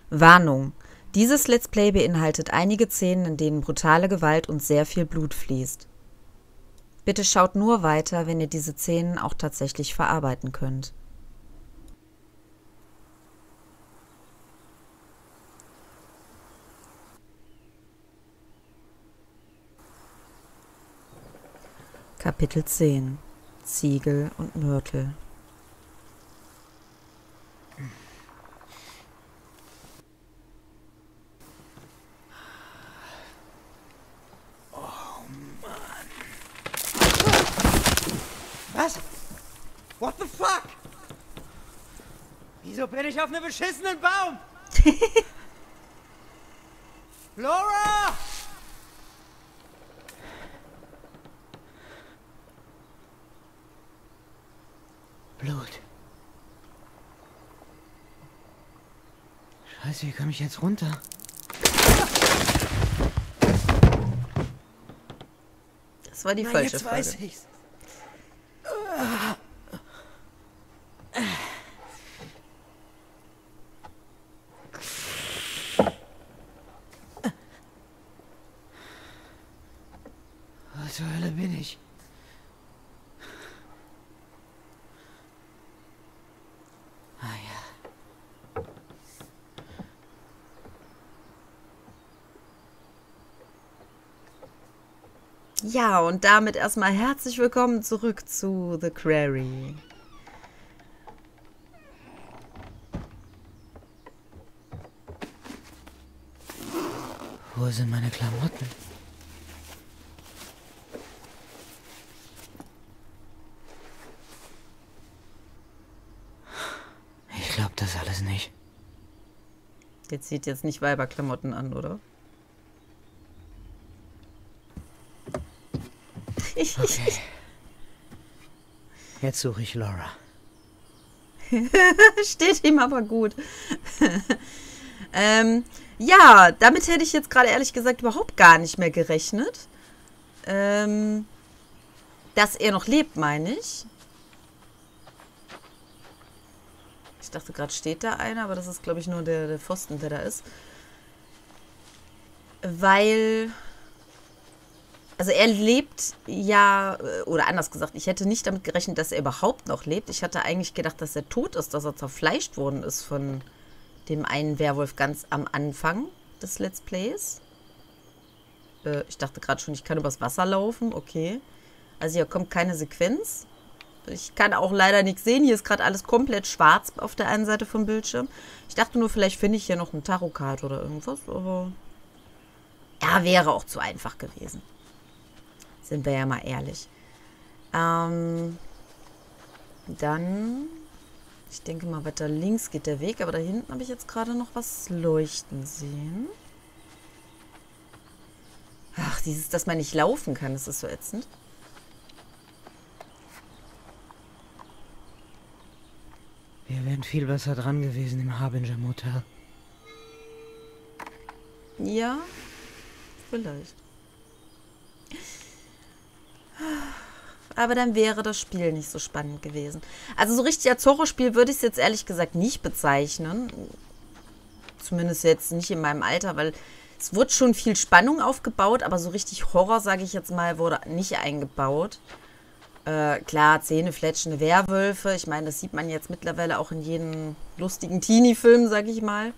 Warnung: Dieses Let's Play beinhaltet einige Szenen, in denen brutale Gewalt und sehr viel Blut fließt. Bitte schaut nur weiter, wenn ihr diese Szenen auch tatsächlich verarbeiten könnt. Kapitel 10: Ziegel und Mörtel. Was? What the fuck? Wieso bin ich auf einem beschissenen Baum? Laura! Blut. Scheiße, wie komme ich jetzt runter? Das war die falsche jetzt Frage. Weiß ich's. Was zur Hölle bin ich? Ah ja. Ja, und damit erstmal herzlich willkommen zurück zu The Quarry. Wo sind meine Klamotten? Ich glaub das alles nicht. Der zieht jetzt nicht Weiberklamotten an, oder? Okay. Jetzt suche ich Laura. Steht ihm aber gut. Ja, damit hätte ich jetzt gerade ehrlich gesagt überhaupt gar nicht mehr gerechnet. Dass er noch lebt, meine ich. Ich dachte gerade, steht da einer, aber das ist, glaube ich, nur der Pfosten, der da ist. Weil... Also er lebt ja, oder anders gesagt, ich hätte nicht damit gerechnet, dass er überhaupt noch lebt. Ich hatte eigentlich gedacht, dass er tot ist, dass er zerfleischt worden ist von dem einen Werwolf ganz am Anfang des Let's Plays. Ich dachte gerade schon, ich kann übers Wasser laufen, okay. Also hier kommt keine Sequenz. Ich kann auch leider nichts sehen. Hier ist gerade alles komplett schwarz auf der einen Seite vom Bildschirm. Ich dachte nur, vielleicht finde ich hier noch eine Tarotkarte oder irgendwas, aber ja, wäre auch zu einfach gewesen. Sind wir ja mal ehrlich. Dann, ich denke mal, weiter links geht der Weg, aber da hinten habe ich jetzt gerade noch was leuchten sehen. Ach, dass man nicht laufen kann, das ist so ätzend. Wir wären viel besser dran gewesen im Harbinger Motel. Ja, vielleicht. Aber dann wäre das Spiel nicht so spannend gewesen. Also so richtig als Horrorspiel würde ich es jetzt ehrlich gesagt nicht bezeichnen. Zumindest jetzt nicht in meinem Alter, weil es wurde schon viel Spannung aufgebaut, aber so richtig Horror, sage ich jetzt mal, wurde nicht eingebaut. Klar, zähnefletschende Werwölfe. Ich meine, das sieht man jetzt mittlerweile auch in jedem lustigen Teenie-Film, sage ich mal.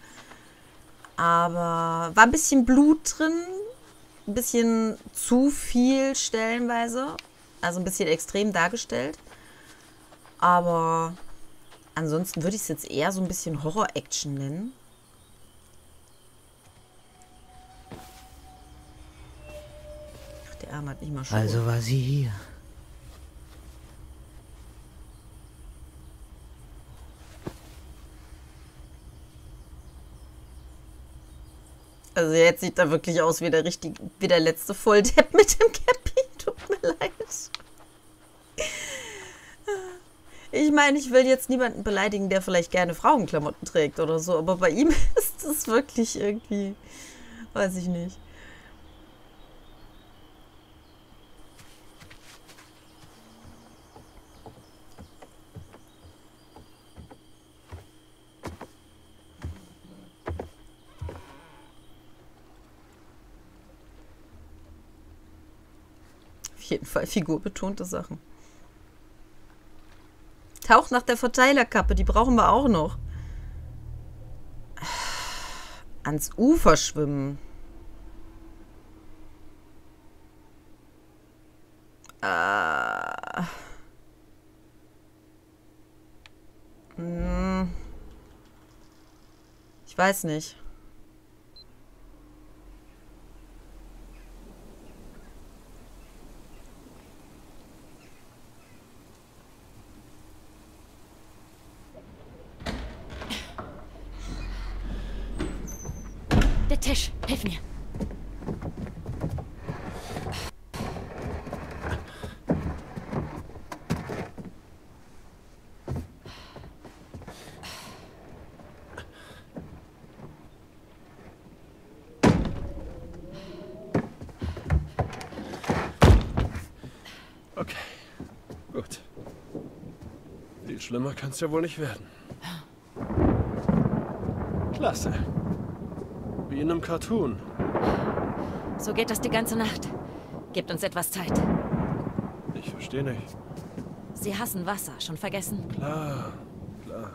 Aber war ein bisschen Blut drin. Ein bisschen zu viel stellenweise. Also ein bisschen extrem dargestellt. Aber ansonsten würde ich es jetzt eher so ein bisschen Horror-Action nennen. Ach, der Arm hat nicht mal Schuhe. Also war sie hier. Also jetzt sieht er wirklich aus wie der letzte Volldepp mit dem Cappy. Tut mir leid. Ich meine, ich will jetzt niemanden beleidigen, der vielleicht gerne Frauenklamotten trägt oder so, aber bei ihm ist es wirklich irgendwie, weiß ich nicht. jeden Fall figurbetonte Sachen. Tauch nach der Verteilerkappe, die brauchen wir auch noch. Ans Ufer schwimmen. Ich weiß nicht. Der Tisch, hilf mir. Okay, gut. Viel schlimmer kann es ja wohl nicht werden. Klasse. Wie in einem Cartoon. So geht das die ganze Nacht. Gebt uns etwas Zeit. Ich verstehe nicht. Sie hassen Wasser, schon vergessen? Klar, klar.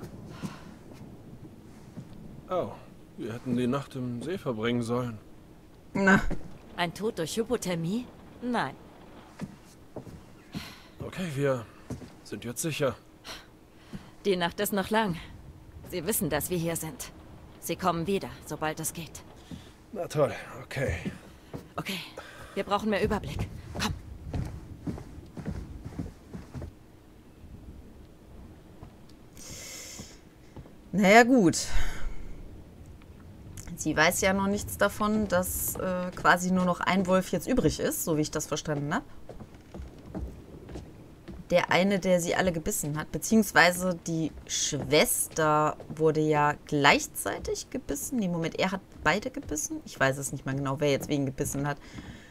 Oh, wir hätten die Nacht im See verbringen sollen. Na, Ein Tod durch Hypothermie? Nein. Okay, wir sind jetzt sicher. Die Nacht ist noch lang. Sie wissen, dass wir hier sind. Sie kommen wieder, sobald es geht. Na toll, okay. Okay, wir brauchen mehr Überblick. Komm. naja gut. Sie weiß ja noch nichts davon, dass quasi nur noch ein Wolf jetzt übrig ist, so wie ich das verstanden habe. Der eine, der sie alle gebissen hat. Beziehungsweise die Schwester wurde ja gleichzeitig gebissen. Nee, Moment, er hat beide gebissen. Ich weiß es nicht mehr genau, wer jetzt wen gebissen hat.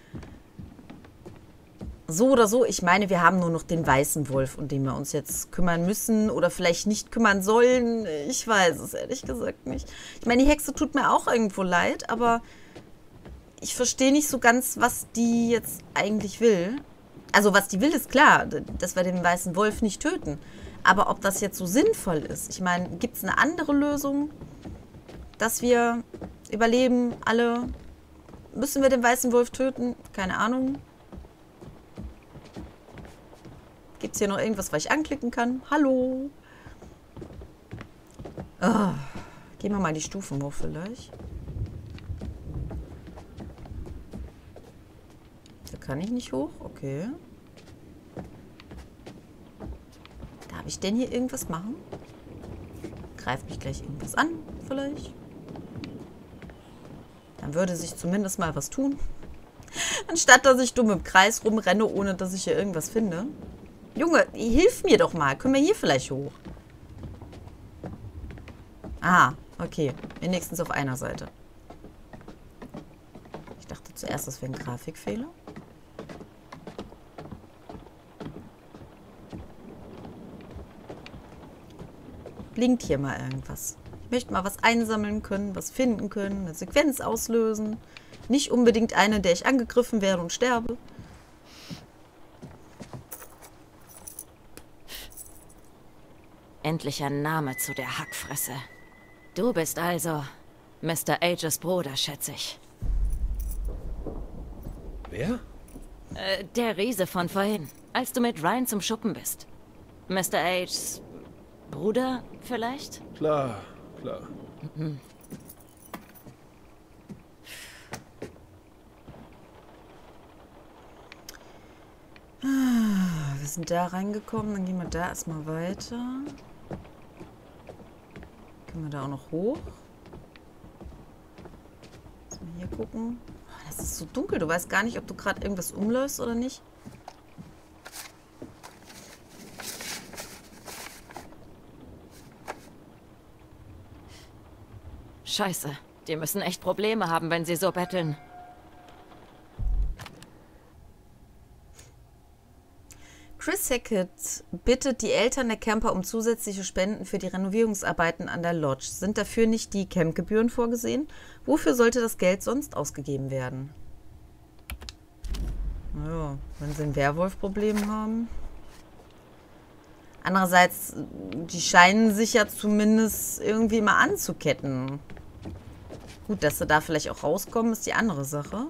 So oder so, ich meine, wir haben nur noch den weißen Wolf, um den wir uns jetzt kümmern müssen oder vielleicht nicht kümmern sollen. Ich weiß es ehrlich gesagt nicht. Ich meine, die Hexe tut mir auch irgendwo leid, aber ich verstehe nicht so ganz, was die jetzt eigentlich will. Also was die will, ist klar, dass wir den weißen Wolf nicht töten. Aber ob das jetzt so sinnvoll ist, ich meine, gibt es eine andere Lösung, dass wir überleben, alle? Müssen wir den weißen Wolf töten? Keine Ahnung. Gibt es hier noch irgendwas, was ich anklicken kann? Hallo? Oh, gehen wir mal die Stufen hoch vielleicht. Da kann ich nicht hoch? Okay. Darf ich denn hier irgendwas machen? Greift mich gleich irgendwas an, vielleicht? Dann würde sich zumindest mal was tun. Anstatt, dass ich dumm im Kreis rumrenne, ohne dass ich hier irgendwas finde. Junge, hilf mir doch mal. Können wir hier vielleicht hoch? Ah, okay. Wenigstens auf einer Seite. Ich dachte zuerst, das wäre ein Grafikfehler. Blinkt hier mal irgendwas. Ich möchte mal was einsammeln können, was finden können, eine Sequenz auslösen. Nicht unbedingt eine, der ich angegriffen werde und sterbe. Endlich ein Name zu der Hackfresse. Du bist also Mr. Ages Bruder, schätze ich. Wer? Der Riese von vorhin, als du mit Ryan zum Schuppen bist. Mr. Ages Bruder vielleicht? Klar, klar. Wir sind da reingekommen, dann gehen wir da erstmal weiter. Können wir da auch noch hoch? Müssen wir hier gucken. Oh, das ist so dunkel, du weißt gar nicht, ob du gerade irgendwas umläufst oder nicht. Scheiße, die müssen echt Probleme haben, wenn sie so betteln. Chris Hackett bittet die Eltern der Camper um zusätzliche Spenden für die Renovierungsarbeiten an der Lodge. Sind dafür nicht die Campgebühren vorgesehen? Wofür sollte das Geld sonst ausgegeben werden? Naja, wenn sie ein Werwolf-Problem haben. Andererseits, die scheinen sich ja zumindest irgendwie mal anzuketten. Gut, dass sie da vielleicht auch rauskommen, ist die andere Sache.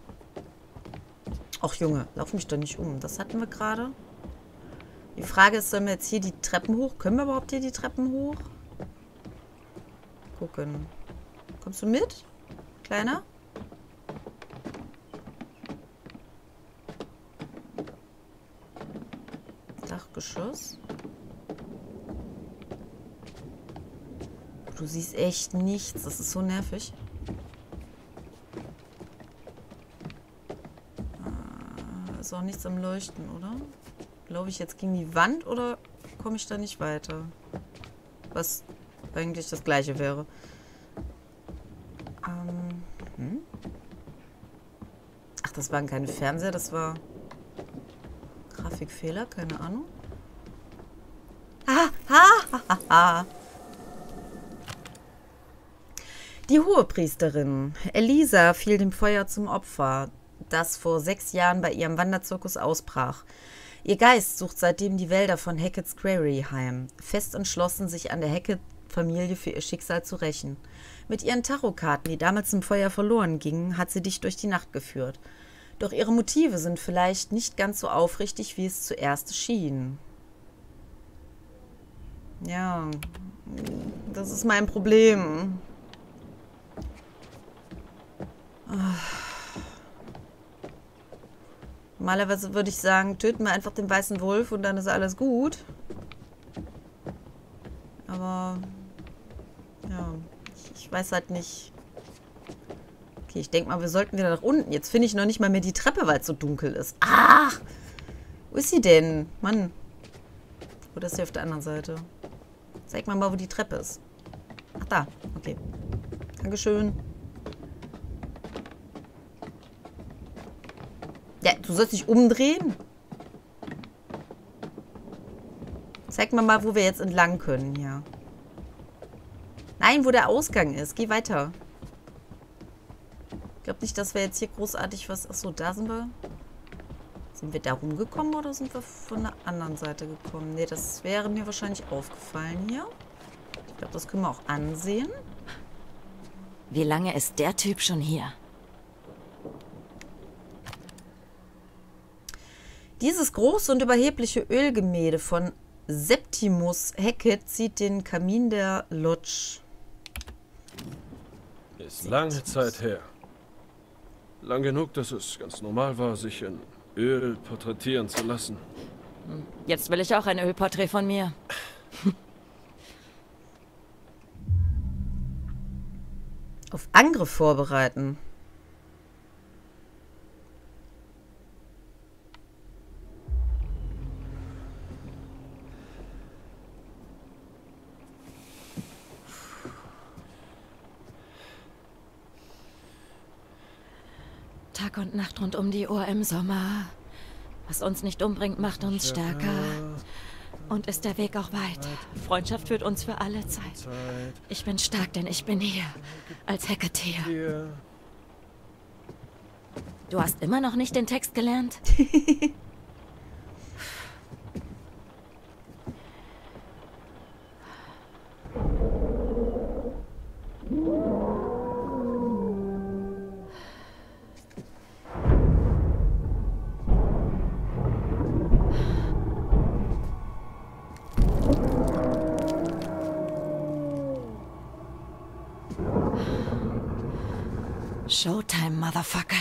Ach Junge, lauf mich doch nicht um. Das hatten wir gerade. Die Frage ist, sollen wir jetzt hier die Treppen hoch? Können wir überhaupt hier die Treppen hoch? Gucken. Kommst du mit, Kleiner? Dachgeschoss. Du siehst echt nichts. Das ist so nervig. Ist auch nichts am Leuchten, oder? Glaube ich jetzt gegen die Wand oder komme ich da nicht weiter? Was eigentlich das gleiche wäre. Ach, das waren keine Fernseher, das war Grafikfehler, keine Ahnung. Die Hohepriesterin Elisa fiel dem Feuer zum Opfer, das vor 6 Jahren bei ihrem Wanderzirkus ausbrach. Ihr Geist sucht seitdem die Wälder von Hackett's Quarry heim, fest entschlossen, sich an der Hackett-Familie für ihr Schicksal zu rächen. Mit ihren Tarotkarten, die damals im Feuer verloren gingen, hat sie dich durch die Nacht geführt. Doch ihre Motive sind vielleicht nicht ganz so aufrichtig, wie es zuerst schien. Ja, das ist mein Problem. Normalerweise würde ich sagen, töten wir einfach den weißen Wolf und dann ist alles gut. Aber ja, ich weiß halt nicht. Okay, ich denke mal, wir sollten wieder nach unten. Jetzt finde ich noch nicht mal mehr die Treppe, weil es so dunkel ist. Ach! Wo ist sie denn? Mann. Oder ist sie auf der anderen Seite? Zeig mal, wo die Treppe ist. Ach, da. Okay. Dankeschön. Ja, du sollst dich umdrehen. Zeig mir mal, wo wir jetzt entlang können hier. Nein, wo der Ausgang ist. Geh weiter. Ich glaube nicht, dass wir jetzt hier großartig was... Achso, da sind wir... Sind wir da rumgekommen oder sind wir von der anderen Seite gekommen? Ne, das wäre mir wahrscheinlich aufgefallen hier. Ich glaube, das können wir auch ansehen. Wie lange ist der Typ schon hier? Dieses große und überhebliche Ölgemälde von Septimus Hackett zieht den Kamin der Lodge. Ist lange Zeit her. Lang genug, dass es ganz normal war, sich in Öl porträtieren zu lassen. Jetzt will ich auch ein Ölporträt von mir. Auf Angriff vorbereiten. Tag und Nacht rund um die Uhr im Sommer. Was uns nicht umbringt, macht uns stärker. Und ist der Weg auch weit. Freundschaft führt uns für alle Zeit. Ich bin stark, denn ich bin hier. Als Hacketier. Du hast immer noch nicht den Text gelernt? Showtime, Motherfucker.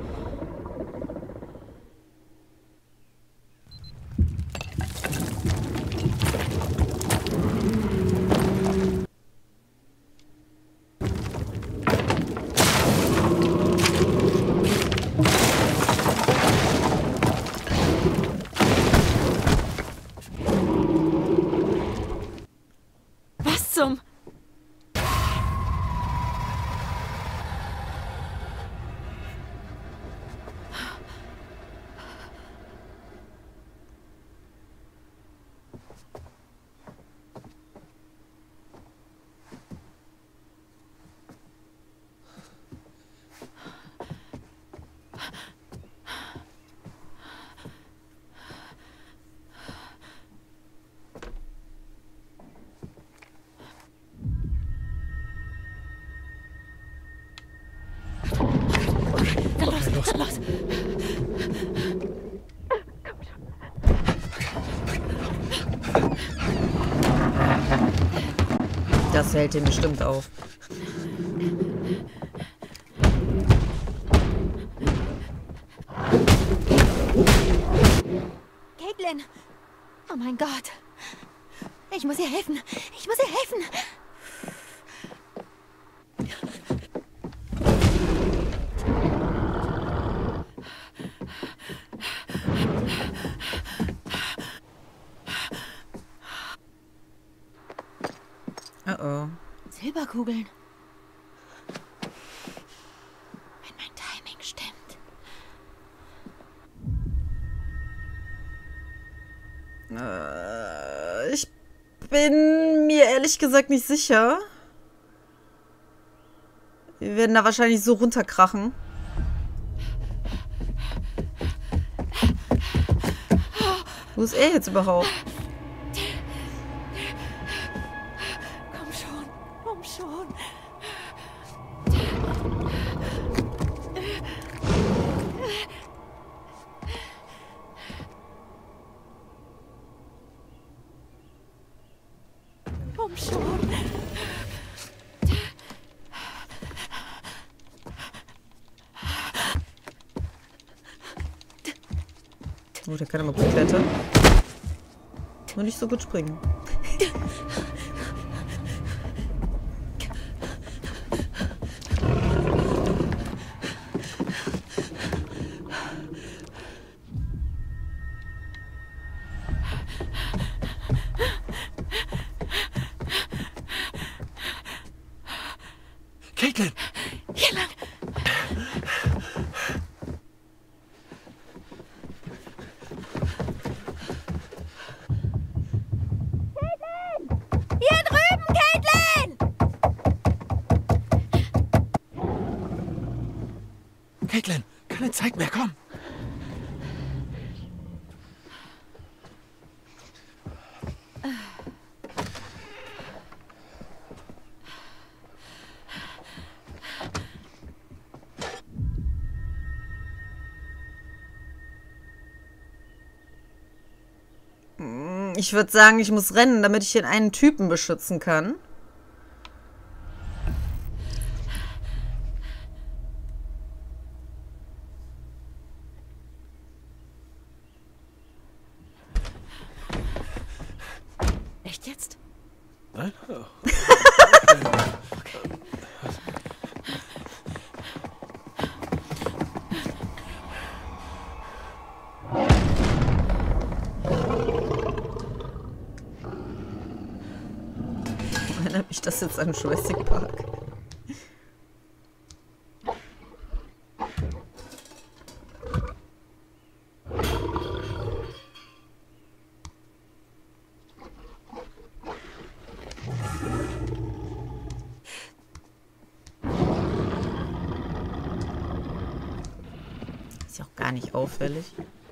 Was zum... Los! Das hält ihn bestimmt auf. Caitlin! Oh mein Gott! Ich muss ihr helfen! Ich muss ihr helfen! Oh. Silberkugeln. Wenn mein Timing stimmt. Ich bin mir ehrlich gesagt nicht sicher. Wir werden da wahrscheinlich so runterkrachen. Wo ist er jetzt überhaupt? Komm schon, komm schon. Komm schon. Oh, der kann aber gut klettern. Nur nicht so gut springen. Caitlin! Hier lang. Hier drüben, Caitlin! Caitlin, keine Zeit mehr, komm! Ich würde sagen, ich muss rennen, damit ich den einen Typen beschützen kann. Echt jetzt? Nein? Oh. Erinnert mich das jetzt an Jurassic Park? Ist ja auch gar nicht auffällig.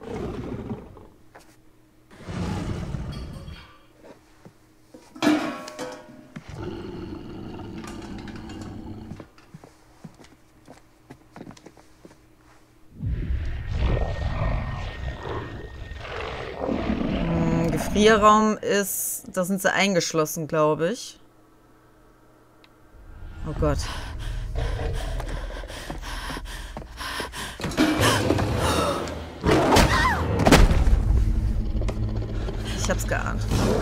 Gefrierraum ist, da sind sie eingeschlossen, glaube ich. Oh Gott. Ich hab's geahnt.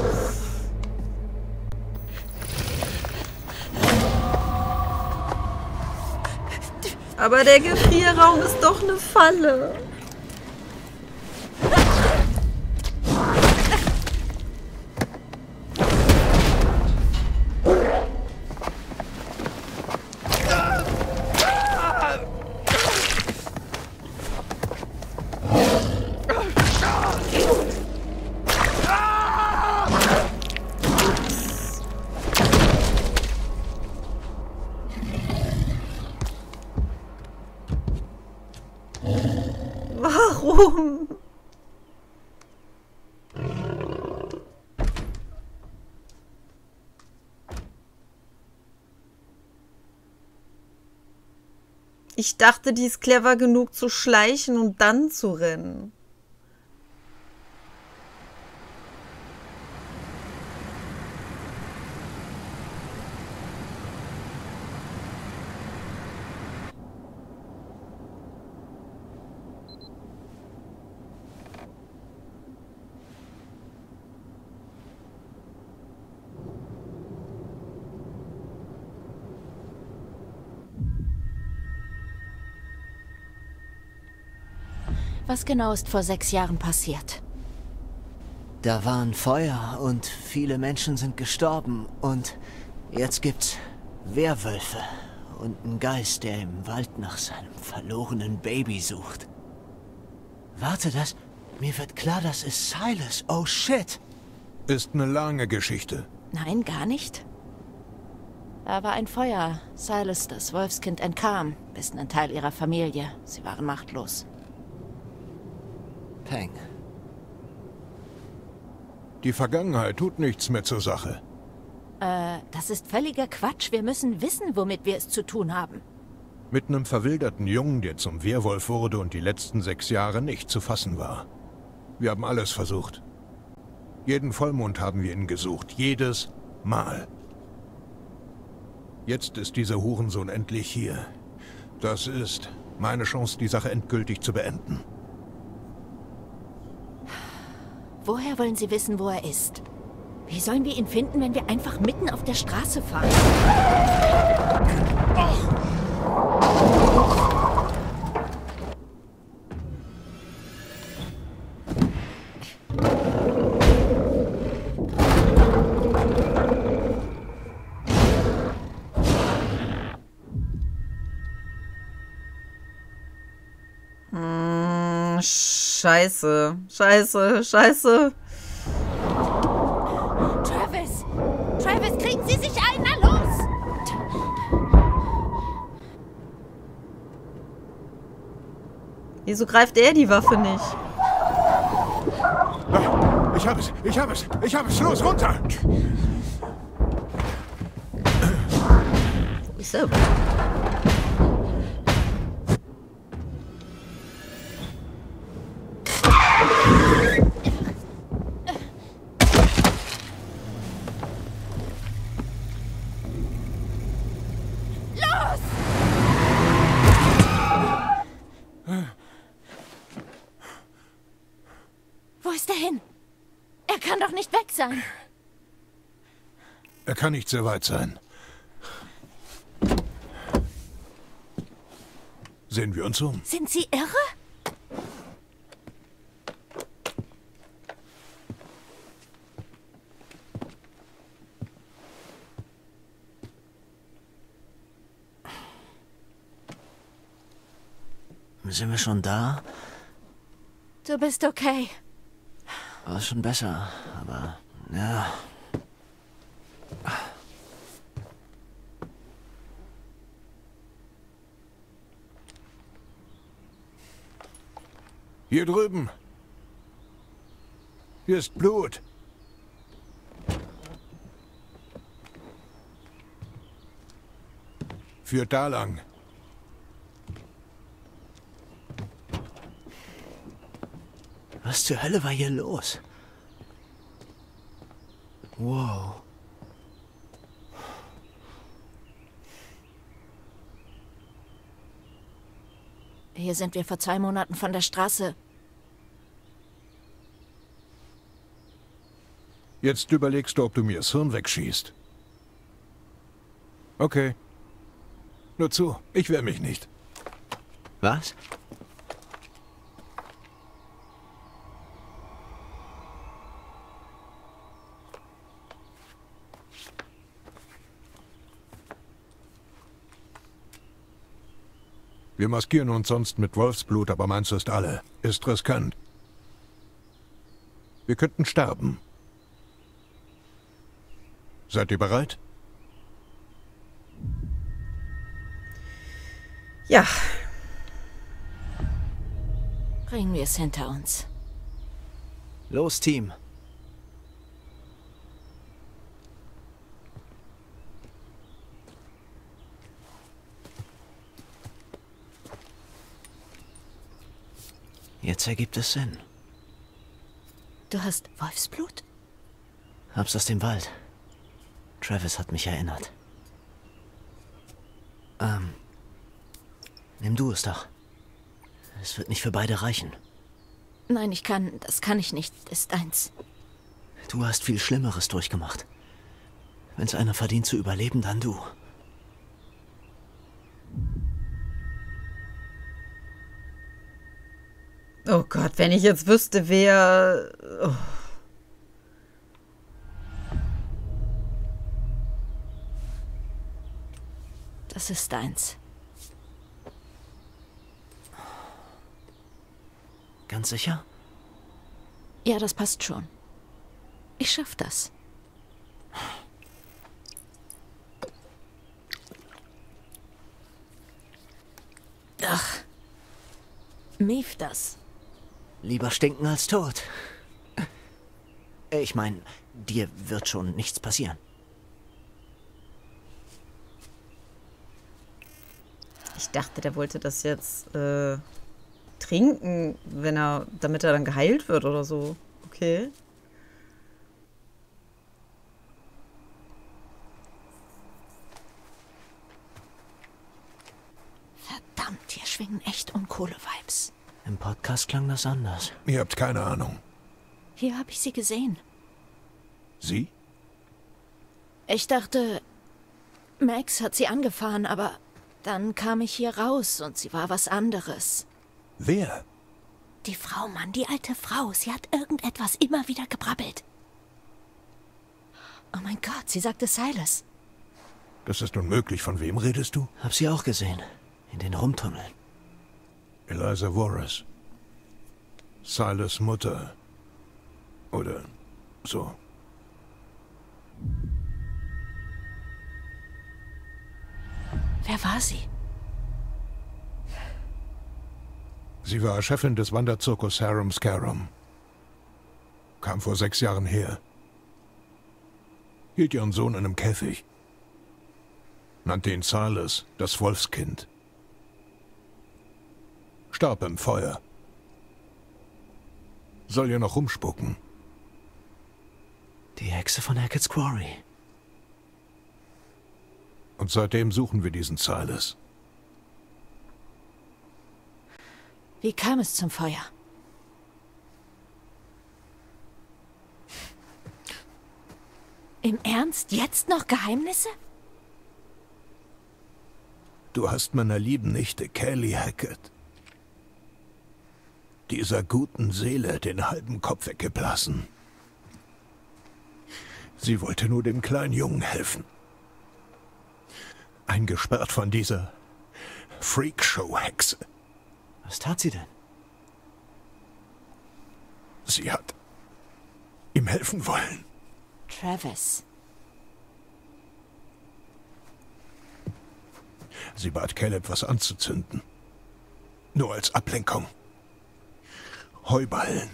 Aber der Gefrierraum ist doch eine Falle. Warum? Ich dachte, die ist clever genug zu schleichen und dann zu rennen. Was genau ist vor 6 Jahren passiert? Da war ein Feuer und viele Menschen sind gestorben und jetzt gibt's Werwölfe und einen Geist, der im Wald nach seinem verlorenen Baby sucht. Warte, mir wird klar, das ist Silas. Oh shit. Ist eine lange Geschichte. Nein, gar nicht. Da war ein Feuer. Silas, das Wolfskind, entkam. Bis ein Teil ihrer Familie. Sie waren machtlos. Peng. Die Vergangenheit tut nichts mehr zur Sache. Das ist völliger Quatsch. Wir müssen wissen, womit wir es zu tun haben. Mit einem verwilderten Jungen, der zum Werwolf wurde und die letzten 6 Jahre nicht zu fassen war. Wir haben alles versucht. Jeden Vollmond haben wir ihn gesucht. Jedes Mal. Jetzt ist dieser Hurensohn endlich hier. Das ist meine Chance, die Sache endgültig zu beenden. Woher wollen Sie wissen, wo er ist? Wie sollen wir ihn finden, wenn wir einfach mitten auf der Straße fahren? Scheiße. Scheiße. Scheiße. Travis! Travis, kriegen Sie sich ein! Na los! Wieso greift er die Waffe nicht? Ich hab es! Ich hab es! Ich hab es! Los, runter! Wo ist er? Wo ist er hin? Er kann doch nicht weg sein. Er kann nicht sehr weit sein. Sehen wir uns um. Sind Sie irre? Sind wir schon da? Du bist okay. War schon besser, aber ja. Hier drüben. Hier ist Blut. Führt da lang. Was zur Hölle war hier los? Wow. Hier sind wir vor 2 Monaten von der Straße. Jetzt überlegst du, ob du mir das Hirn wegschießt. Okay. Nur zu, ich wehr mich nicht. Was? Wir maskieren uns sonst mit Wolfsblut, aber meins ist alle. Ist riskant. Wir könnten sterben. Seid ihr bereit? Ja. Bringen wir es hinter uns. Los, Team. Jetzt ergibt es Sinn. Du hast Wolfsblut? Hab's aus dem Wald. Travis hat mich erinnert. Nimm du es doch. Es wird nicht für beide reichen. Nein, das kann ich nicht. Ist deins. Du hast viel Schlimmeres durchgemacht. Wenn's einer verdient zu überleben, dann du. Oh Gott, wenn ich jetzt wüsste, wer... Oh. Das ist deins. Ganz sicher? Ja, das passt schon. Ich schaff das. Ach. Mief das. Lieber stinken als tot. Ich meine, dir wird schon nichts passieren. Ich dachte, der wollte das jetzt trinken, damit er dann geheilt wird oder so. Okay. Verdammt, hier schwingen echt Unkohle-Vibes. Im Podcast klang das anders. Ihr habt keine Ahnung. Hier habe ich sie gesehen. Sie? Ich dachte, Max hat sie angefahren, aber dann kam ich hier raus und sie war was anderes. Wer? Die Frau, Mann, die alte Frau. Sie hat irgendetwas immer wieder gebrabbelt. Oh mein Gott, sie sagte Silas. Das ist unmöglich. Von wem redest du? Hab sie auch gesehen. In den Rumtunneln. Eliza Warres. Silas' Mutter. Oder so. Wer war sie? Sie war Chefin des Wanderzirkus Harum Scarum. Kam vor 6 Jahren her. Hielt ihren Sohn in einem Käfig. Nannte ihn Silas, das Wolfskind. Starb im Feuer. Soll ja noch rumspucken. Die Hexe von Hackett's Quarry. Und seitdem suchen wir diesen Silas. Wie kam es zum Feuer? Im Ernst? Jetzt noch Geheimnisse? Du hast meiner lieben Nichte Kelly Hackett, dieser guten Seele, den halben Kopf weggeblasen. Sie wollte nur dem kleinen Jungen helfen. Eingesperrt von dieser Freakshow-Hexe. Was tat sie denn? Sie hat ihm helfen wollen. Travis. Sie bat Caleb, was anzuzünden. Nur als Ablenkung. Heuballen.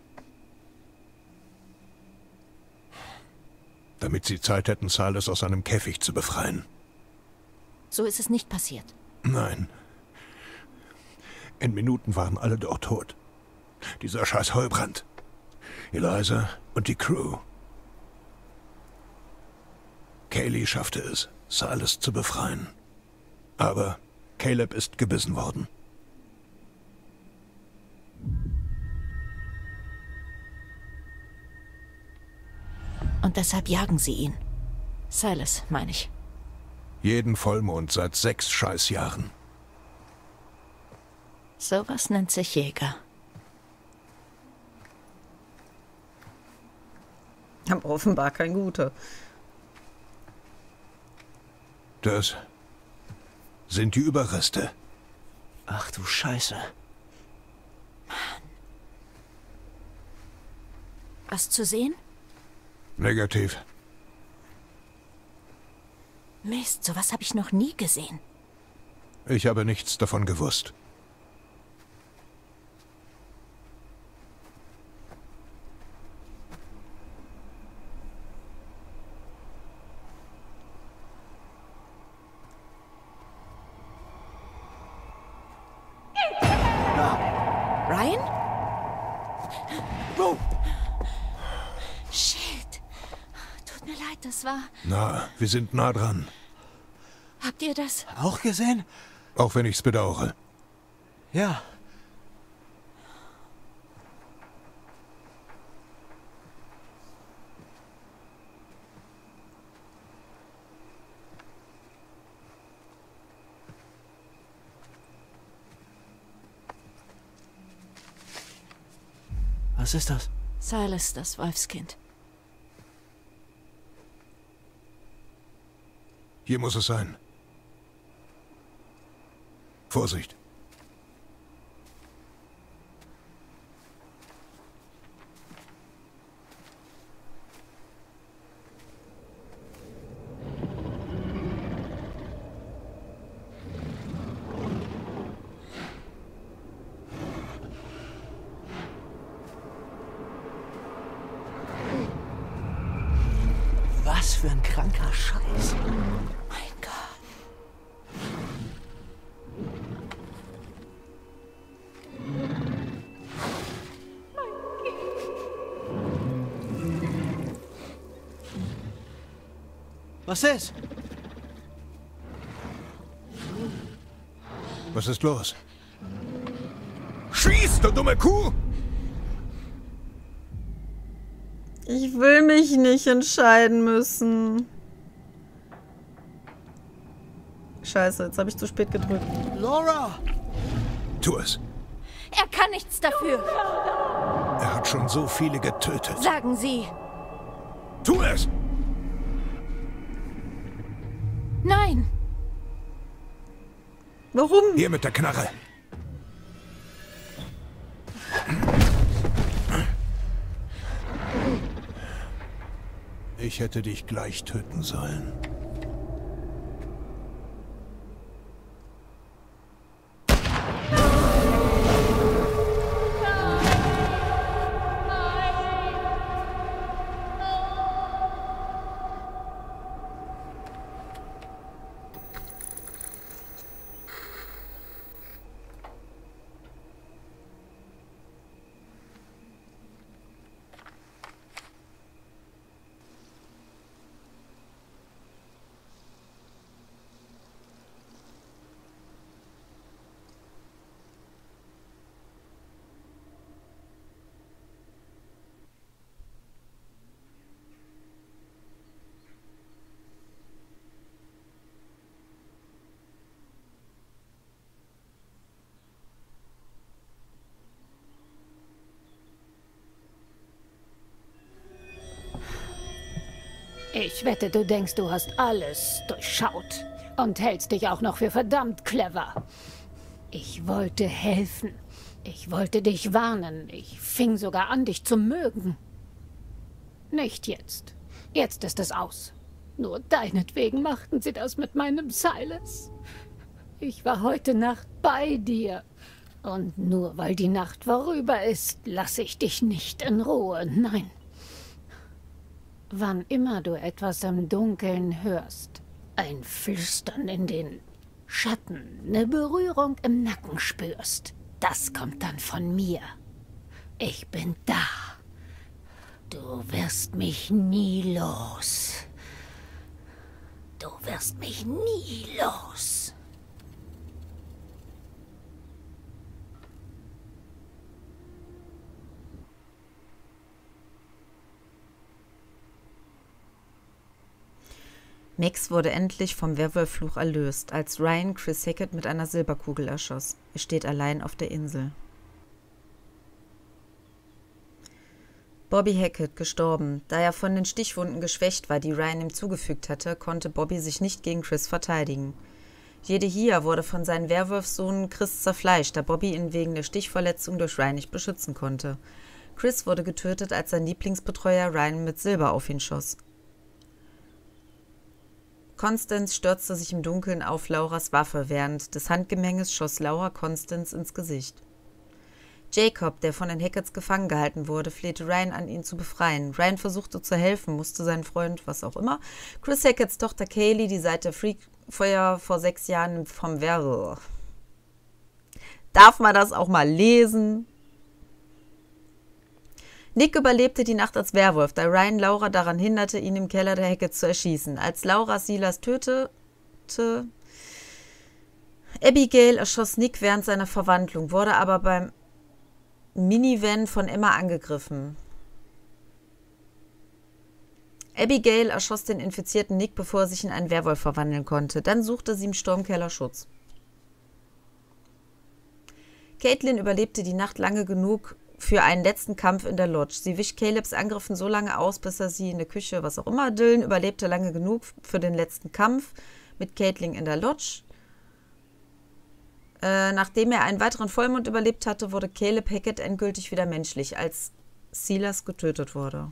Damit sie Zeit hätten, Silas aus seinem Käfig zu befreien. So ist es nicht passiert. Nein. In Minuten waren alle dort tot. Dieser scheiß Heubrand. Eliza und die Crew. Kaylee schaffte es, Silas zu befreien. Aber Caleb ist gebissen worden. Und deshalb jagen sie ihn. Silas, meine ich. Jeden Vollmond seit 6 Scheißjahren. Sowas nennt sich Jäger. Aber offenbar kein guter. Das sind die Überreste. Ach du Scheiße. Was zu sehen? Negativ. Mist, sowas habe ich noch nie gesehen. Ich habe nichts davon gewusst. Ryan? Shit. Tut mir leid, das war... Na, wir sind nah dran. Habt ihr das? Auch gesehen? Auch wenn ich's bedauere. Ja. Was ist das? Silas, das Wolfskind. Hier muss es sein. Vorsicht. Was für ein kranker Scheiß. Mein Gott. Was ist? Was ist los? Schieß, du dumme Kuh! Ich will mich nicht entscheiden müssen. Scheiße, jetzt habe ich zu spät gedrückt. Laura! Tu es. Er kann nichts dafür. Er hat schon so viele getötet. Sagen Sie. Tu es! Nein. Warum? Hier mit der Knarre. Ich hätte dich gleich töten sollen. Ich wette, du denkst, du hast alles durchschaut und hältst dich auch noch für verdammt clever. Ich wollte helfen. Ich wollte dich warnen. Ich fing sogar an, dich zu mögen. Nicht jetzt. Jetzt ist es aus. Nur deinetwegen machten sie das mit meinem Silas. Ich war heute Nacht bei dir. Und nur weil die Nacht vorüber ist, lasse ich dich nicht in Ruhe. Nein. Wann immer du etwas im Dunkeln hörst, ein Flüstern in den Schatten, eine Berührung im Nacken spürst, das kommt dann von mir. Ich bin da. Du wirst mich nie los. Du wirst mich nie los. Max wurde endlich vom Werwolffluch erlöst, als Ryan Chris Hackett mit einer Silberkugel erschoss. Er steht allein auf der Insel. Bobby Hackett gestorben. Da er von den Stichwunden geschwächt war, die Ryan ihm zugefügt hatte, konnte Bobby sich nicht gegen Chris verteidigen. Jede Hia wurde von seinem Werwolfsohn Chris zerfleischt, da Bobby ihn wegen der Stichverletzung durch Ryan nicht beschützen konnte. Chris wurde getötet, als sein Lieblingsbetreuer Ryan mit Silber auf ihn schoss. Constance stürzte sich im Dunkeln auf Lauras Waffe. Während des Handgemenges schoss Laura Constance ins Gesicht. Jacob, der von den Hacketts gefangen gehalten wurde, flehte Ryan an, ihn zu befreien. Ryan versuchte zu helfen, musste seinen Freund, was auch immer, Chris Hacketts Tochter Kaylee, die seit der Freakfeuer vor 6 Jahren vom Werwolf. Darf man das auch mal lesen? Nick überlebte die Nacht als Werwolf, da Ryan Laura daran hinderte, ihn im Keller der Hecke zu erschießen. Als Laura Silas tötete, Abigail erschoss Nick während seiner Verwandlung, wurde aber beim Minivan von Emma angegriffen. Abigail erschoss den infizierten Nick, bevor er sich in einen Werwolf verwandeln konnte. Dann suchte sie im Sturmkeller Schutz. Caitlin überlebte die Nacht lange genug für einen letzten Kampf in der Lodge. Sie wich Calebs Angriffen so lange aus, bis er sie in der Küche, was auch immer, Dylan überlebte lange genug für den letzten Kampf mit Caitlin in der Lodge. Nachdem er einen weiteren Vollmond überlebt hatte, wurde Caleb Hackett endgültig wieder menschlich, als Silas getötet wurde.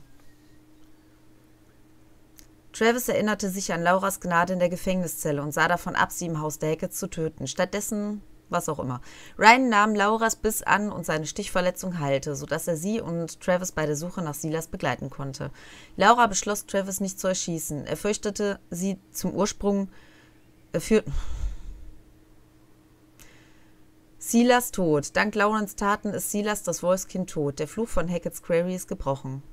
Travis erinnerte sich an Lauras Gnade in der Gefängniszelle und sah davon ab, sie im Haus der Hackett zu töten. Stattdessen, was auch immer. Ryan nahm Lauras Biss an und seine Stichverletzung heilte, sodass er sie und Travis bei der Suche nach Silas begleiten konnte. Laura beschloss, Travis nicht zu erschießen. Er fürchtete, sie zum Ursprung Silas tot. Dank Laurens Taten ist Silas, das Wolfskind, tot. Der Fluch von Hackett's Quarry ist gebrochen.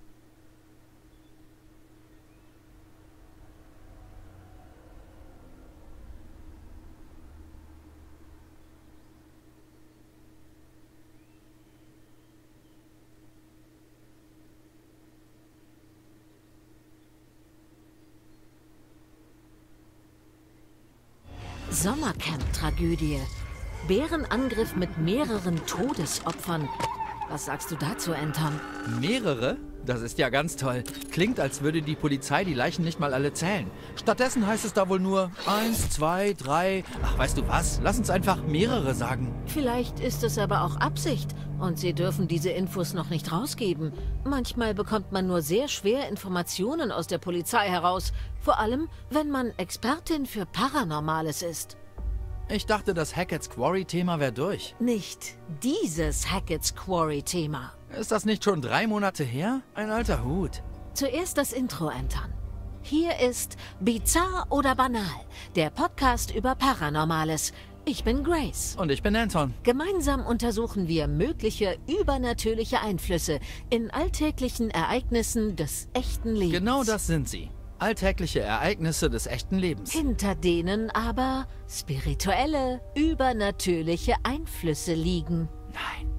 Sommercamp-Tragödie. Bärenangriff mit mehreren Todesopfern. Was sagst du dazu, Anton? Mehrere? Das ist ja ganz toll. Klingt, als würde die Polizei die Leichen nicht mal alle zählen. Stattdessen heißt es da wohl nur 1, 2, 3... Ach, weißt du was? Lass uns einfach mehrere sagen. Vielleicht ist es aber auch Absicht und sie dürfen diese Infos noch nicht rausgeben. Manchmal bekommt man nur sehr schwer Informationen aus der Polizei heraus. Vor allem, wenn man Expertin für Paranormales ist. Ich dachte, das Hackett's Quarry-Thema wäre durch. Nicht dieses Hackett's Quarry-Thema. Ist das nicht schon 3 Monate her? Ein alter Hut. Zuerst das Intro, Anton. Hier ist Bizarr oder Banal, der Podcast über Paranormales. Ich bin Grace. Und ich bin Anton. Gemeinsam untersuchen wir mögliche übernatürliche Einflüsse in alltäglichen Ereignissen des echten Lebens. Genau das sind sie. Alltägliche Ereignisse des echten Lebens. Hinter denen aber spirituelle, übernatürliche Einflüsse liegen. Nein.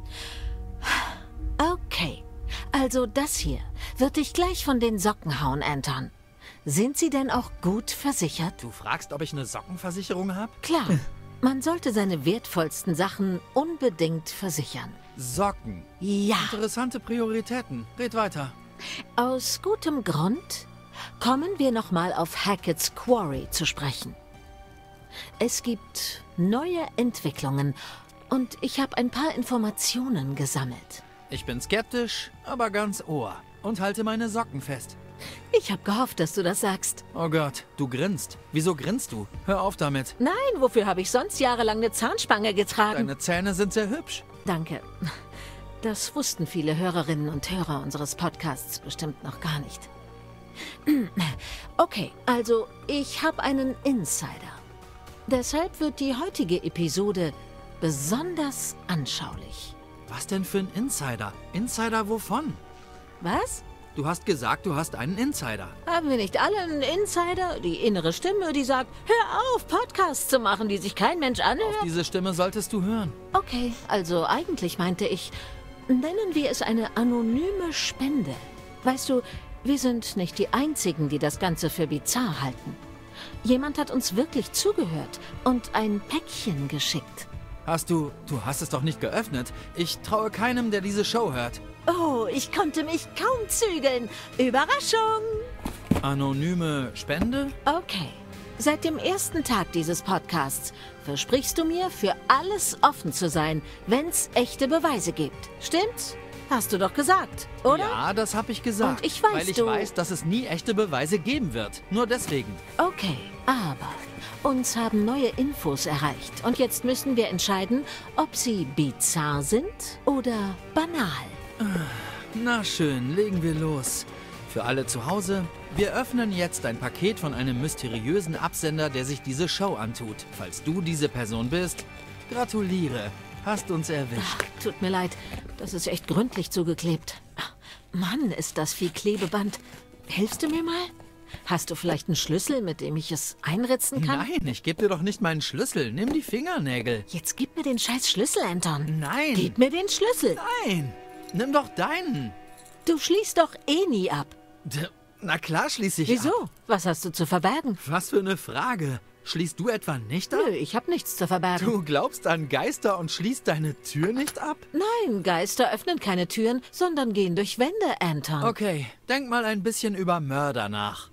Okay, also das hier wird dich gleich von den Socken hauen, Anton. Sind sie denn auch gut versichert? Du fragst, ob ich eine Sockenversicherung habe? Klar, man sollte seine wertvollsten Sachen unbedingt versichern. Socken. Ja. Interessante Prioritäten. Red weiter. Aus gutem Grund kommen wir nochmal auf Hackett's Quarry zu sprechen. Es gibt neue Entwicklungen und ich habe ein paar Informationen gesammelt. Ich bin skeptisch, aber ganz Ohr. Und halte meine Socken fest. Ich habe gehofft, dass du das sagst. Oh Gott, du grinst. Wieso grinst du? Hör auf damit. Nein, wofür habe ich sonst jahrelang eine Zahnspange getragen? Deine Zähne sind sehr hübsch. Danke. Das wussten viele Hörerinnen und Hörer unseres Podcasts bestimmt noch gar nicht. Okay, also ich habe einen Insider. Deshalb wird die heutige Episode besonders anschaulich. Was denn für ein Insider? Insider wovon? Was? Du hast gesagt, du hast einen Insider. Haben wir nicht alle einen Insider? Die innere Stimme, die sagt, hör auf, Podcasts zu machen, die sich kein Mensch anhört? Auf diese Stimme solltest du hören. Okay, also eigentlich meinte ich, nennen wir es eine anonyme Spende. Weißt du, wir sind nicht die Einzigen, die das Ganze für bizarr halten. Jemand hat uns wirklich zugehört und ein Päckchen geschickt. Du hast es doch nicht geöffnet. Ich traue keinem, der diese Show hört. Oh, ich konnte mich kaum zügeln. Überraschung! Anonyme Spende? Okay. Seit dem ersten Tag dieses Podcasts versprichst du mir, für alles offen zu sein, wenn's echte Beweise gibt. Stimmt's? Hast du doch gesagt, oder? Ja, das habe ich gesagt. Und ich weiß, weil ich weiß, dass es nie echte Beweise geben wird. Nur deswegen. Okay, aber uns haben neue Infos erreicht. Und jetzt müssen wir entscheiden, ob sie bizarr sind oder banal. Na schön, legen wir los. Für alle zu Hause, wir öffnen jetzt ein Paket von einem mysteriösen Absender, der sich diese Show antut. Falls du diese Person bist, gratuliere. Hast uns erwischt. Ach, tut mir leid, das ist echt gründlich zugeklebt. Mann, ist das viel Klebeband. Hilfst du mir mal? Hast du vielleicht einen Schlüssel, mit dem ich es einritzen kann? Nein, ich gebe dir doch nicht meinen Schlüssel. Nimm die Fingernägel. Jetzt gib mir den scheiß Schlüssel, Anton. Nein. Gib mir den Schlüssel. Nein. Nimm doch deinen. Du schließt doch eh nie ab. Na klar schließe ich Wieso? ab. Was hast du zu verbergen? Was für eine Frage. Schließt du etwa nicht ab? Nö, ich hab nichts zu verbergen. Du glaubst an Geister und schließt deine Tür nicht ab? Nein, Geister öffnen keine Türen, sondern gehen durch Wände, Anton. Okay, denk mal ein bisschen über Mörder nach.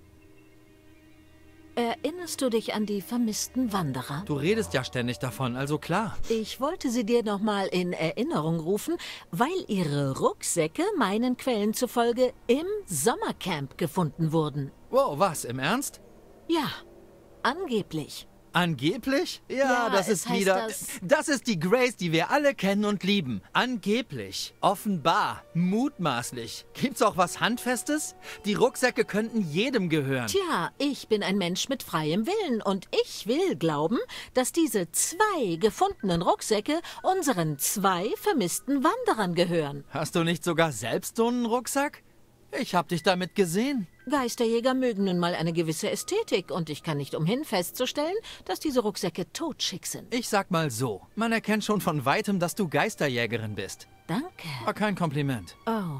Erinnerst du dich an die vermissten Wanderer? Du redest ja ständig davon, also klar. Ich wollte sie dir nochmal in Erinnerung rufen, weil ihre Rucksäcke meinen Quellen zufolge im Sommercamp gefunden wurden. Wow, was, im Ernst? Ja, angeblich. Angeblich? Ja, Ja, das es ist heißt wieder... Das ist die Grace, die wir alle kennen und lieben. Angeblich. Offenbar. Mutmaßlich. Gibt's auch was Handfestes? Die Rucksäcke könnten jedem gehören. Tja, ich bin ein Mensch mit freiem Willen und ich will glauben, dass diese 2 gefundenen Rucksäcke unseren 2 vermissten Wanderern gehören. Hast du nicht sogar selbst so einen Rucksack? Ich hab dich damit gesehen. Geisterjäger mögen nun mal eine gewisse Ästhetik und ich kann nicht umhin festzustellen, dass diese Rucksäcke totschick sind. Ich sag mal so, man erkennt schon von weitem, dass du Geisterjägerin bist. Danke. War kein Kompliment. Oh.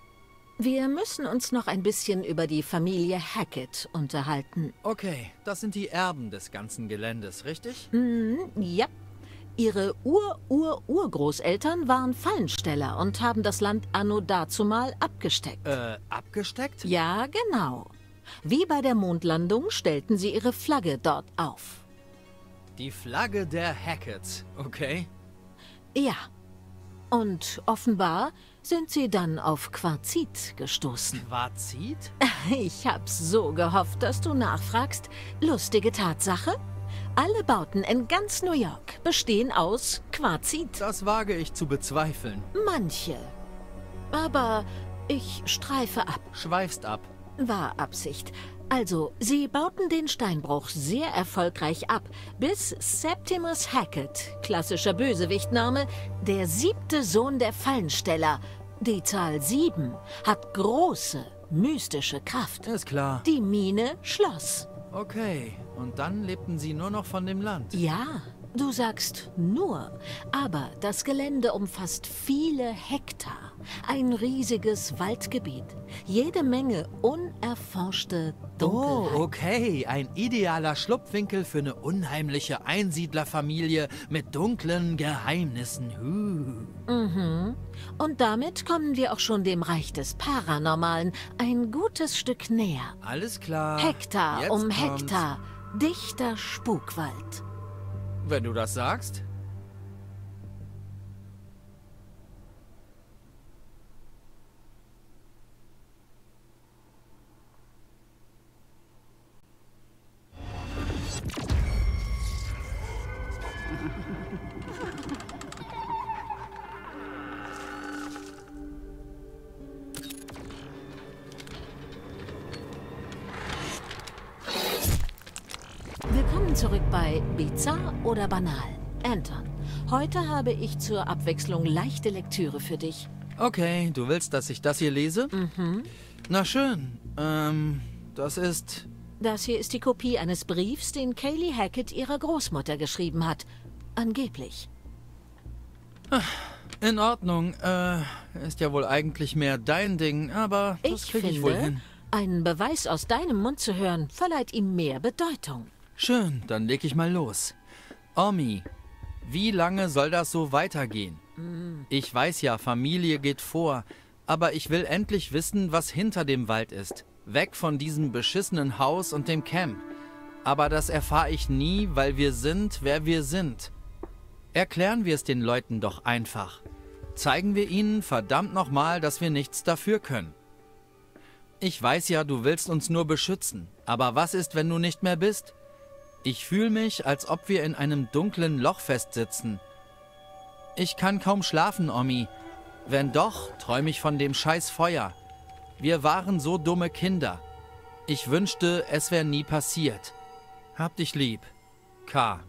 Wir müssen uns noch ein bisschen über die Familie Hackett unterhalten. Okay, das sind die Erben des ganzen Geländes, richtig? Ja. Ihre Urgroßeltern waren Fallensteller und haben das Land anno dazumal abgesteckt. Abgesteckt? Ja, genau. Wie bei der Mondlandung stellten sie ihre Flagge dort auf. Die Flagge der Hacketts, okay? Ja. Und offenbar sind sie dann auf Quarzit gestoßen. Quarzit? Ich hab so gehofft, dass du nachfragst. Lustige Tatsache? Alle Bauten in ganz New York bestehen aus Quarzit. Das wage ich zu bezweifeln. Manche. Aber ich streife ab. Schweifst ab. War Absicht. Also, sie bauten den Steinbruch sehr erfolgreich ab, bis Septimus Hackett, klassischer Bösewichtname, der 7. Sohn der Fallensteller. Die Zahl 7 hat große, mystische Kraft. Ist klar. Die Mine schloss. Okay, und dann lebten sie nur noch von dem Land. Ja, du sagst nur, aber das Gelände umfasst viele Hektar, ein riesiges Waldgebiet, jede Menge unerforschte Dunkelheit. Oh, okay, ein idealer Schlupfwinkel für eine unheimliche Einsiedlerfamilie mit dunklen Geheimnissen. Und damit kommen wir auch schon dem Reich des Paranormalen ein gutes Stück näher. Alles klar. Hektar Jetzt um kommt's. Hektar, dichter Spukwald. Wenn du das sagst. Willkommen zurück bei Bizarr oder Banal. Anton, heute habe ich zur Abwechslung leichte Lektüre für dich. Okay, du willst, dass ich das hier lese? Na schön. Das ist... Das hier ist die Kopie eines Briefs, den Kaylee Hackett ihrer Großmutter geschrieben hat. Angeblich. In Ordnung. Ist ja wohl eigentlich mehr dein Ding, aber das Ich kriege ich wohl finde, hin. einen Beweis aus deinem Mund zu hören, verleiht ihm mehr Bedeutung. Schön, dann leg ich mal los. Omi, wie lange soll das so weitergehen? Ich weiß ja, Familie geht vor, aber ich will endlich wissen, was hinter dem Wald ist. Weg von diesem beschissenen Haus und dem Camp. Aber das erfahre ich nie, weil wir sind, wer wir sind. Erklären wir es den Leuten doch einfach. Zeigen wir ihnen verdammt nochmal, dass wir nichts dafür können. Ich weiß ja, du willst uns nur beschützen, aber was ist, wenn du nicht mehr bist? Ich fühle mich, als ob wir in einem dunklen Loch festsitzen. Ich kann kaum schlafen, Omi. Wenn doch, träume ich von dem scheiß Feuer. Wir waren so dumme Kinder. Ich wünschte, es wäre nie passiert. Hab dich lieb. K.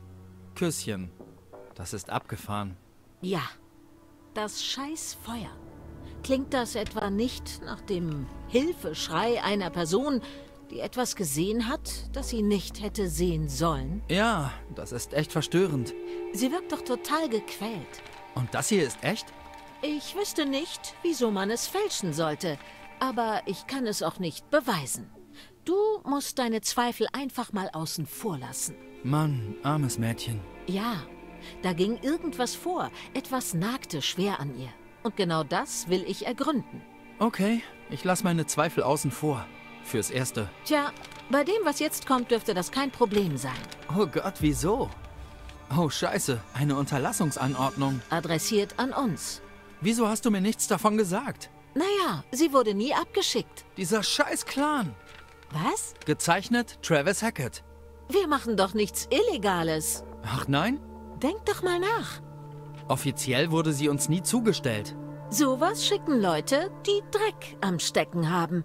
Küsschen. Das ist abgefahren. Ja, das scheiß Feuer. Klingt das etwa nicht nach dem Hilfeschrei einer Person, die etwas gesehen hat, das sie nicht hätte sehen sollen? Ja, das ist echt verstörend. Sie wirkt doch total gequält. Und das hier ist echt? Ich wüsste nicht, wieso man es fälschen sollte, aber ich kann es auch nicht beweisen. Du musst deine Zweifel einfach mal außen vor lassen. Mann, armes Mädchen. Ja, da ging irgendwas vor. Etwas nagte schwer an ihr. Und genau das will ich ergründen. Okay, ich lasse meine Zweifel außen vor. Fürs Erste. Tja, bei dem, was jetzt kommt, dürfte das kein Problem sein. Oh Gott, wieso? Oh, scheiße, eine Unterlassungsanordnung. Adressiert an uns. Wieso hast du mir nichts davon gesagt? Naja, sie wurde nie abgeschickt. Dieser scheiß Clan. Was? Gezeichnet Travis Hackett. Wir machen doch nichts Illegales. Ach nein? Denk doch mal nach. Offiziell wurde sie uns nie zugestellt. Sowas schicken Leute, die Dreck am Stecken haben.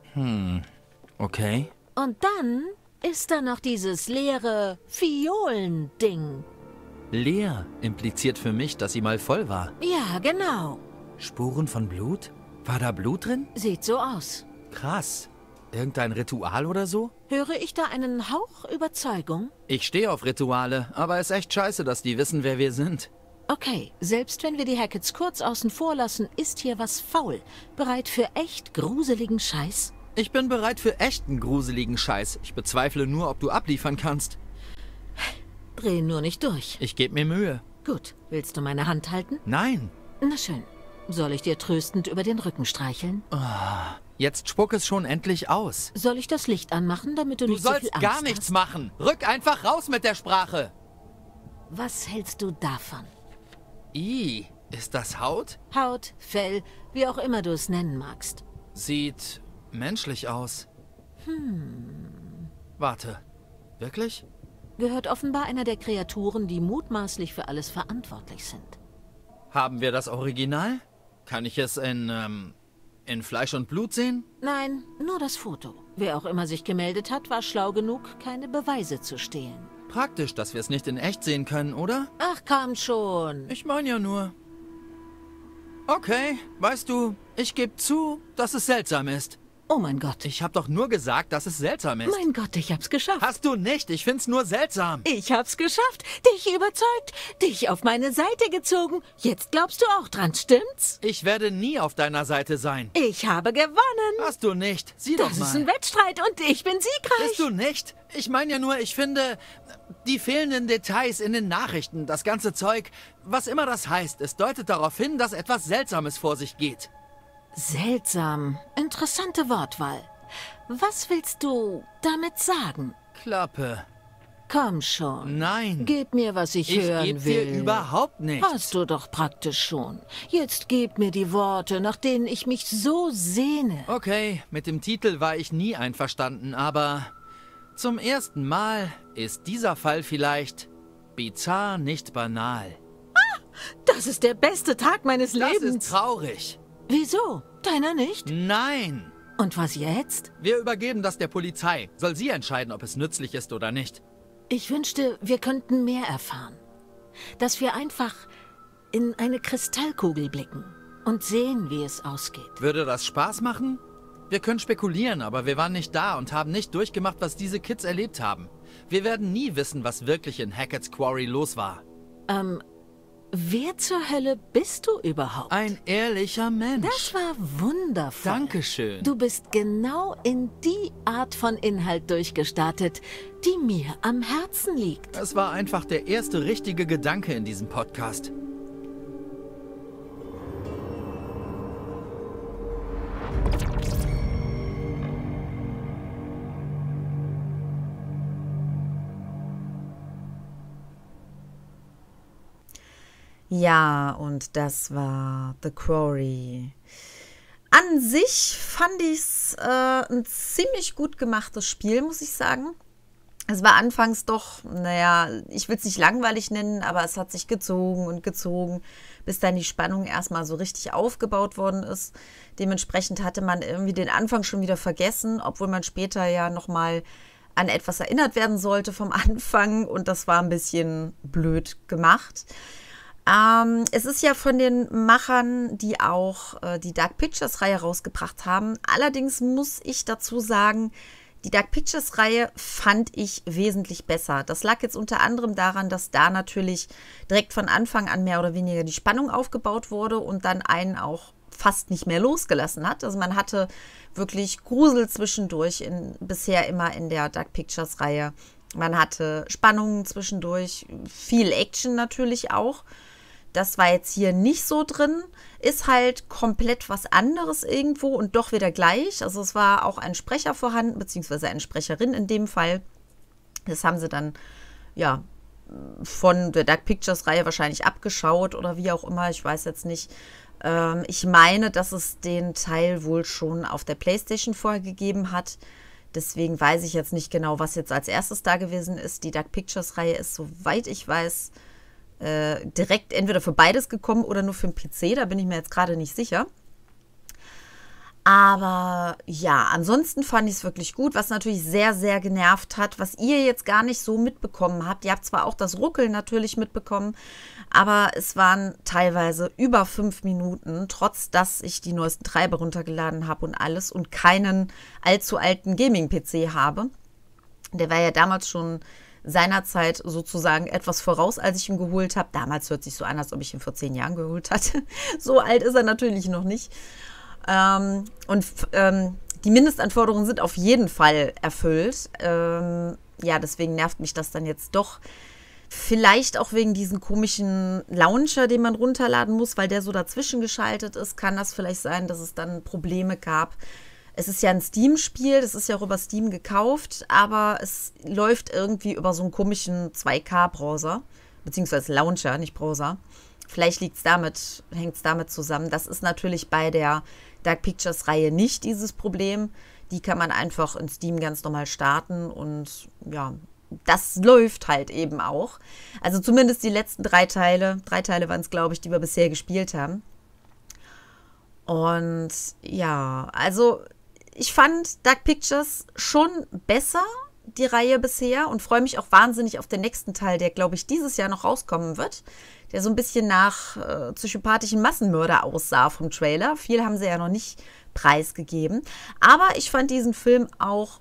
Okay. Und dann ist da noch dieses leere Fiolending. Leer impliziert für mich, dass sie mal voll war. Ja, genau. Spuren von Blut? War da Blut drin? Sieht so aus. Krass. Irgendein Ritual oder so? Höre ich da einen Hauch Überzeugung? Ich stehe auf Rituale, aber es ist echt scheiße, dass die wissen, wer wir sind. Okay, selbst wenn wir die Hacketts kurz außen vor lassen, ist hier was faul. Bereit für echt gruseligen Scheiß? Ich bin bereit für echten gruseligen Scheiß. Ich bezweifle nur, ob du abliefern kannst. Dreh nur nicht durch. Ich gebe mir Mühe. Gut, willst du meine Hand halten? Nein. Na schön. Soll ich dir tröstend über den Rücken streicheln? Jetzt spuck es schon endlich aus. Soll ich das Licht anmachen, damit du nicht so viel sollst Angst gar nichts hast? machen. Rück einfach raus mit der Sprache. Was hältst du davon? Ist das Haut? Haut, Fell, wie auch immer du es nennen magst. Sieht menschlich aus. Warte. Wirklich? Gehört offenbar einer der Kreaturen, die mutmaßlich für alles verantwortlich sind. Haben wir das Original? Kann ich es in Fleisch und Blut sehen? Nein, nur das Foto. Wer auch immer sich gemeldet hat, war schlau genug, keine Beweise zu stehlen. Praktisch, dass wir es nicht in echt sehen können, oder? Ach, komm schon. Ich meine ja nur. Okay, weißt du, ich gebe zu, dass es seltsam ist. Oh mein Gott. Ich habe doch nur gesagt, dass es seltsam ist. Mein Gott, ich hab's geschafft. Hast du nicht, ich find's nur seltsam. Ich hab's geschafft. Dich überzeugt. Dich auf meine Seite gezogen. Jetzt glaubst du auch dran, stimmt's? Ich werde nie auf deiner Seite sein. Ich habe gewonnen. Hast du nicht. Sieh doch mal. Das ist ein Wettstreit und ich bin siegreich. Bist du nicht? Ich meine ja nur, ich finde, die fehlenden Details in den Nachrichten, das ganze Zeug, was immer das heißt, es deutet darauf hin, dass etwas Seltsames vor sich geht. Seltsam. Interessante Wortwahl. Was willst du damit sagen? Klappe. Komm schon. Nein. Gib mir, was ich hören geb will. dir überhaupt nichts. Hast du doch praktisch schon. Jetzt gib mir die Worte, nach denen ich mich so sehne. Okay, mit dem Titel war ich nie einverstanden, aber zum ersten Mal ist dieser Fall vielleicht bizarr nicht banal. Das ist der beste Tag meines Das Lebens. ist traurig. Wieso? Deiner nicht? Nein. Und was jetzt? Wir übergeben das der Polizei. Soll sie entscheiden, ob es nützlich ist oder nicht. Ich wünschte, wir könnten mehr erfahren. Dass wir einfach in eine Kristallkugel blicken und sehen, wie es ausgeht. Würde das Spaß machen? Wir können spekulieren, aber wir waren nicht da und haben nicht durchgemacht, was diese Kids erlebt haben. Wir werden nie wissen, was wirklich in Hackett's Quarry los war. Wer zur Hölle bist du überhaupt? Ein ehrlicher Mensch. Das war wundervoll. Dankeschön. Du bist genau in die Art von Inhalt durchgestartet, die mir am Herzen liegt. Es war einfach der erste richtige Gedanke in diesem Podcast. Ja, und das war The Quarry. An sich fand ich es ein ziemlich gut gemachtes Spiel, muss ich sagen. Es war anfangs doch, naja, ich will es nicht langweilig nennen, aber es hat sich gezogen und gezogen, bis dann die Spannung erstmal so richtig aufgebaut worden ist. Dementsprechend hatte man irgendwie den Anfang schon wieder vergessen, obwohl man später ja nochmal an etwas erinnert werden sollte vom Anfang und das war ein bisschen blöd gemacht. Es ist ja von den Machern, die auch die Dark Pictures-Reihe rausgebracht haben. Allerdings muss ich dazu sagen, die Dark Pictures-Reihe fand ich wesentlich besser. Das lag jetzt unter anderem daran, dass da natürlich direkt von Anfang an mehr oder weniger die Spannung aufgebaut wurde und dann einen auch fast nicht mehr losgelassen hat. Also man hatte wirklich Grusel zwischendurch, bisher immer in der Dark Pictures-Reihe. Man hatte Spannungen zwischendurch, viel Action natürlich auch. Das war jetzt hier nicht so drin, ist halt komplett was anderes irgendwo und doch wieder gleich. Also es war auch ein Sprecher vorhanden, beziehungsweise eine Sprecherin in dem Fall. Das haben sie dann, ja, von der Dark Pictures-Reihe wahrscheinlich abgeschaut oder wie auch immer, ich weiß jetzt nicht. Ich meine, dass es den Teil wohl schon auf der PlayStation vorher gegeben hat. Deswegen weiß ich jetzt nicht genau, was jetzt als erstes da gewesen ist. Die Dark Pictures-Reihe ist, soweit ich weiß, direkt entweder für beides gekommen oder nur für den PC. Da bin ich mir jetzt gerade nicht sicher. Aber ja, ansonsten fand ich es wirklich gut, was natürlich sehr, sehr genervt hat, was ihr jetzt gar nicht so mitbekommen habt. Ihr habt zwar auch das Ruckeln natürlich mitbekommen, aber es waren teilweise über 5 Minuten, trotz dass ich die neuesten Treiber runtergeladen habe und alles und keinen allzu alten Gaming-PC habe. Der war ja damals schon seinerzeit sozusagen etwas voraus, als ich ihn geholt habe. Damals hört sich so an, als ob ich ihn vor 10 Jahren geholt hatte. So alt ist er natürlich noch nicht. Die Mindestanforderungen sind auf jeden Fall erfüllt. Ja, deswegen nervt mich das dann jetzt doch. Vielleicht auch wegen diesen komischen Launcher, den man runterladen muss, weil der so dazwischen geschaltet ist, kann das vielleicht sein, dass es dann Probleme gab. Es ist ja ein Steam-Spiel, das ist ja auch über Steam gekauft, aber es läuft irgendwie über so einen komischen 2K-Browser, beziehungsweise Launcher, nicht Browser. Vielleicht hängt es damit zusammen. Das ist natürlich bei der Dark Pictures-Reihe nicht dieses Problem. Die kann man einfach in Steam ganz normal starten und ja, das läuft halt eben auch. Also zumindest die letzten 3 Teile. 3 Teile waren es, glaube ich, die wir bisher gespielt haben. Und ja, also ich fand Dark Pictures schon besser, die Reihe bisher, und freue mich auch wahnsinnig auf den nächsten Teil, der, glaube ich, dieses Jahr noch rauskommen wird, der so ein bisschen nach psychopathischen Massenmörder aussah vom Trailer. Viel haben sie ja noch nicht preisgegeben. Aber ich fand diesen Film auch,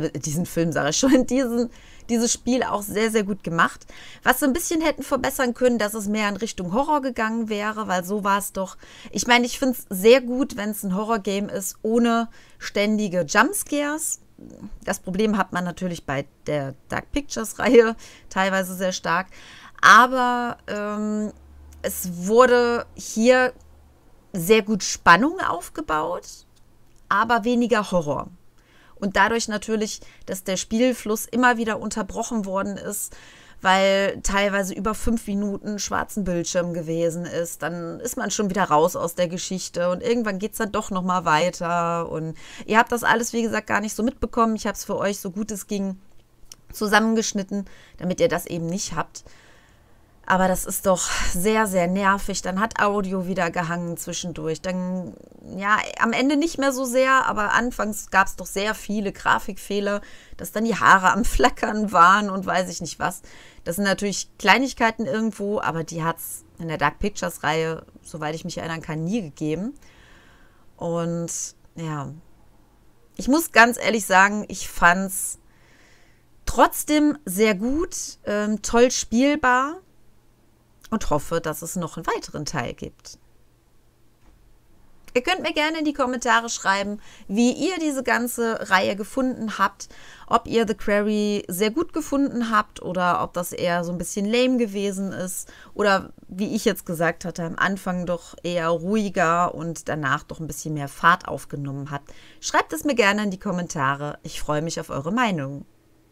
dieses Spiel auch sehr, sehr gut gemacht. Was so ein bisschen hätten verbessern können, dass es mehr in Richtung Horror gegangen wäre, weil so war es doch. Ich meine, ich finde es sehr gut, wenn es ein Horror-Game ist, ohne ständige Jumpscares. Das Problem hat man natürlich bei der Dark Pictures-Reihe teilweise sehr stark. Aber es wurde hier sehr gut Spannung aufgebaut, aber weniger Horror. Und dadurch natürlich, dass der Spielfluss immer wieder unterbrochen worden ist, weil teilweise über 5 Minuten schwarzen Bildschirm gewesen ist. Dann ist man schon wieder raus aus der Geschichte und irgendwann geht es dann doch nochmal weiter. Und ihr habt das alles, wie gesagt, gar nicht so mitbekommen. Ich habe es für euch, so gut es ging, zusammengeschnitten, damit ihr das eben nicht habt. Aber das ist doch sehr, sehr nervig. Dann hat Audio wieder gehangen zwischendurch. Dann, ja, am Ende nicht mehr so sehr, aber anfangs gab es doch sehr viele Grafikfehler, dass dann die Haare am Flackern waren und weiß ich nicht was. Das sind natürlich Kleinigkeiten irgendwo, aber die hat es in der Dark Pictures-Reihe, soweit ich mich erinnern kann, nie gegeben. Und ja, ich muss ganz ehrlich sagen, ich fand es trotzdem sehr gut, toll spielbar. Und hoffe, dass es noch einen weiteren Teil gibt. Ihr könnt mir gerne in die Kommentare schreiben, wie ihr diese ganze Reihe gefunden habt. Ob ihr The Quarry sehr gut gefunden habt oder ob das eher so ein bisschen lame gewesen ist. Oder wie ich jetzt gesagt hatte, am Anfang doch eher ruhiger und danach doch ein bisschen mehr Fahrt aufgenommen hat. Schreibt es mir gerne in die Kommentare. Ich freue mich auf eure Meinung.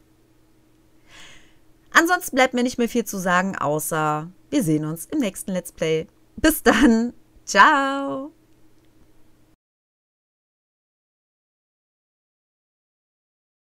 Ansonsten bleibt mir nicht mehr viel zu sagen, außer wir sehen uns im nächsten Let's Play. Bis dann. Ciao.